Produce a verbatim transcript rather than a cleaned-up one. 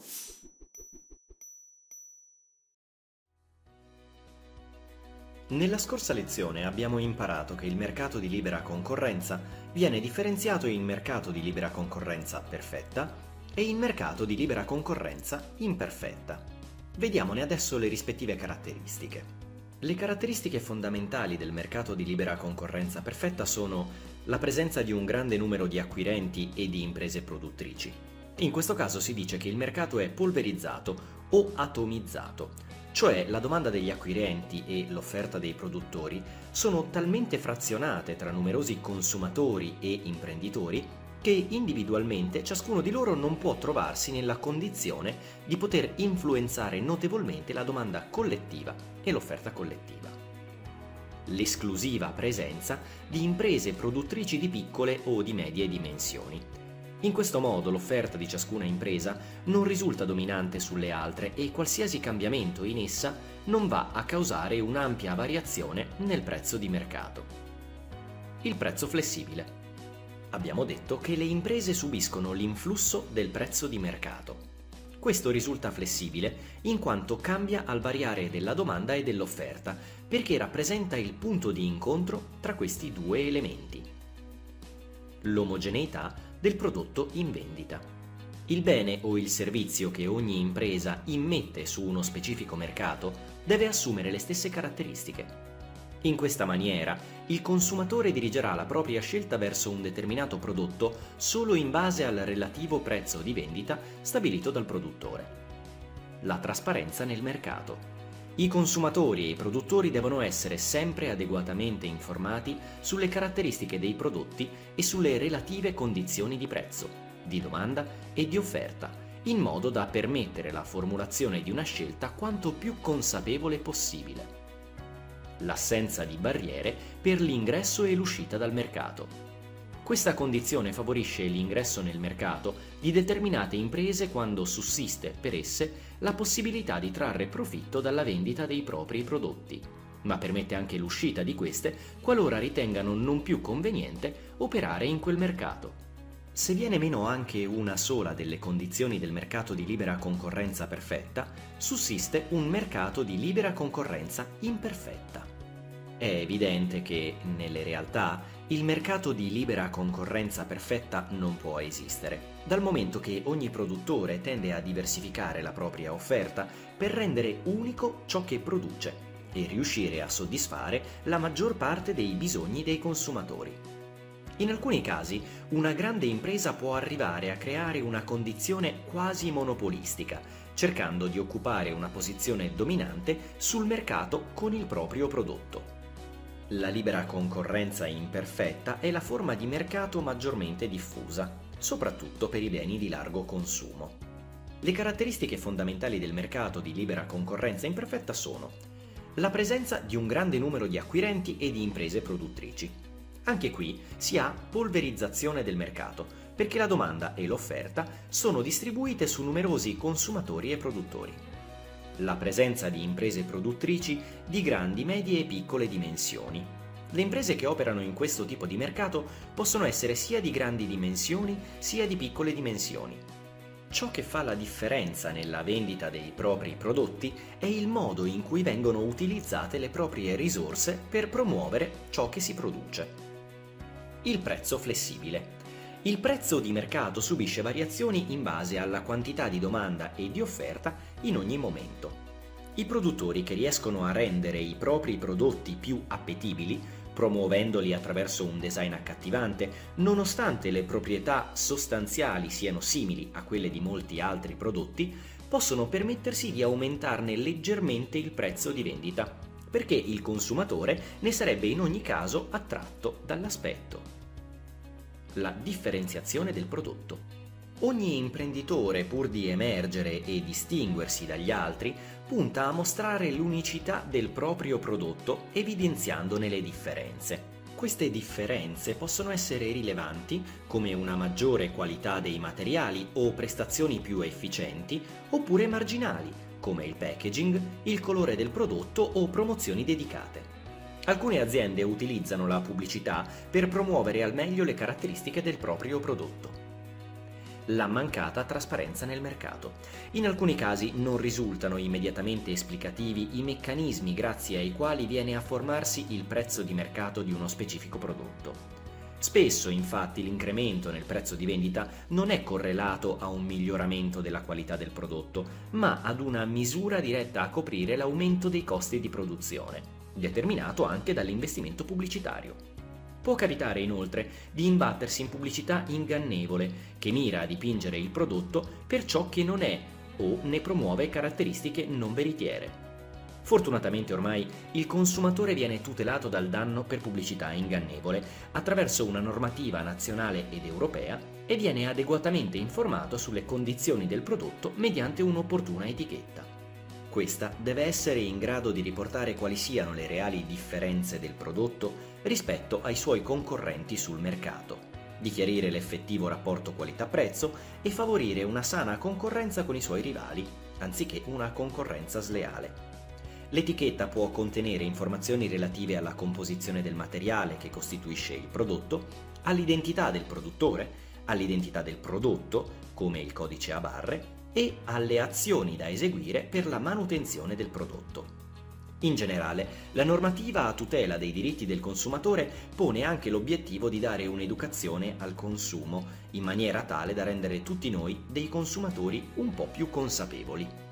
Nella scorsa lezione abbiamo imparato che il mercato di libera concorrenza viene differenziato in mercato di libera concorrenza perfetta e in mercato di libera concorrenza imperfetta. Vediamone adesso le rispettive caratteristiche. Le caratteristiche fondamentali del mercato di libera concorrenza perfetta sono la presenza di un grande numero di acquirenti e di imprese produttrici. In questo caso si dice che il mercato è polverizzato o atomizzato, cioè la domanda degli acquirenti e l'offerta dei produttori sono talmente frazionate tra numerosi consumatori e imprenditori che individualmente ciascuno di loro non può trovarsi nella condizione di poter influenzare notevolmente la domanda collettiva e l'offerta collettiva. L'esclusiva presenza di imprese produttrici di piccole o di medie dimensioni. In questo modo l'offerta di ciascuna impresa non risulta dominante sulle altre e qualsiasi cambiamento in essa non va a causare un'ampia variazione nel prezzo di mercato. Il prezzo flessibile. Abbiamo detto che le imprese subiscono l'influsso del prezzo di mercato. Questo risulta flessibile in quanto cambia al variare della domanda e dell'offerta, perché rappresenta il punto di incontro tra questi due elementi. L'omogeneità del prodotto in vendita. Il bene o il servizio che ogni impresa immette su uno specifico mercato deve assumere le stesse caratteristiche. In questa maniera, il consumatore dirigerà la propria scelta verso un determinato prodotto solo in base al relativo prezzo di vendita stabilito dal produttore. La trasparenza nel mercato. I consumatori e i produttori devono essere sempre adeguatamente informati sulle caratteristiche dei prodotti e sulle relative condizioni di prezzo, di domanda e di offerta, in modo da permettere la formulazione di una scelta quanto più consapevole possibile. L'assenza di barriere per l'ingresso e l'uscita dal mercato. Questa condizione favorisce l'ingresso nel mercato di determinate imprese quando sussiste per esse la possibilità di trarre profitto dalla vendita dei propri prodotti, ma permette anche l'uscita di queste qualora ritengano non più conveniente operare in quel mercato. Se viene meno anche una sola delle condizioni del mercato di libera concorrenza perfetta, sussiste un mercato di libera concorrenza imperfetta. È evidente che, nelle realtà, il mercato di libera concorrenza perfetta non può esistere, dal momento che ogni produttore tende a diversificare la propria offerta per rendere unico ciò che produce e riuscire a soddisfare la maggior parte dei bisogni dei consumatori. In alcuni casi, una grande impresa può arrivare a creare una condizione quasi monopolistica, cercando di occupare una posizione dominante sul mercato con il proprio prodotto. La libera concorrenza imperfetta è la forma di mercato maggiormente diffusa, soprattutto per i beni di largo consumo. Le caratteristiche fondamentali del mercato di libera concorrenza imperfetta sono la presenza di un grande numero di acquirenti e di imprese produttrici. Anche qui si ha polverizzazione del mercato, perché la domanda e l'offerta sono distribuite su numerosi consumatori e produttori. La presenza di imprese produttrici di grandi, medie e piccole dimensioni. Le imprese che operano in questo tipo di mercato possono essere sia di grandi dimensioni sia di piccole dimensioni. Ciò che fa la differenza nella vendita dei propri prodotti è il modo in cui vengono utilizzate le proprie risorse per promuovere ciò che si produce. Il prezzo flessibile. Il prezzo di mercato subisce variazioni in base alla quantità di domanda e di offerta in ogni momento. I produttori che riescono a rendere i propri prodotti più appetibili, promuovendoli attraverso un design accattivante, nonostante le proprietà sostanziali siano simili a quelle di molti altri prodotti, possono permettersi di aumentarne leggermente il prezzo di vendita, perché il consumatore ne sarebbe in ogni caso attratto dall'aspetto. La differenziazione del prodotto. Ogni imprenditore, pur di emergere e distinguersi dagli altri, punta a mostrare l'unicità del proprio prodotto evidenziandone le differenze. Queste differenze possono essere rilevanti, come una maggiore qualità dei materiali o prestazioni più efficienti, oppure marginali, come il packaging, il colore del prodotto o promozioni dedicate. Alcune aziende utilizzano la pubblicità per promuovere al meglio le caratteristiche del proprio prodotto. la mancata trasparenza nel mercato. In alcuni casi non risultano immediatamente esplicativi i meccanismi grazie ai quali viene a formarsi il prezzo di mercato di uno specifico prodotto. Spesso, infatti, l'incremento nel prezzo di vendita non è correlato a un miglioramento della qualità del prodotto, ma ad una misura diretta a coprire l'aumento dei costi di produzione, determinato anche dall'investimento pubblicitario. Può capitare inoltre di imbattersi in pubblicità ingannevole, che mira a dipingere il prodotto per ciò che non è o ne promuove caratteristiche non veritiere. Fortunatamente ormai il consumatore viene tutelato dal danno per pubblicità ingannevole attraverso una normativa nazionale ed europea e viene adeguatamente informato sulle condizioni del prodotto mediante un'opportuna etichetta. Questa deve essere in grado di riportare quali siano le reali differenze del prodotto rispetto ai suoi concorrenti sul mercato, di chiarire l'effettivo rapporto qualità-prezzo e favorire una sana concorrenza con i suoi rivali, anziché una concorrenza sleale. L'etichetta può contenere informazioni relative alla composizione del materiale che costituisce il prodotto, all'identità del produttore, all'identità del prodotto, come il codice a barre, e alle azioni da eseguire per la manutenzione del prodotto. In generale, la normativa a tutela dei diritti del consumatore pone anche l'obiettivo di dare un'educazione al consumo, in maniera tale da rendere tutti noi dei consumatori un po' più consapevoli.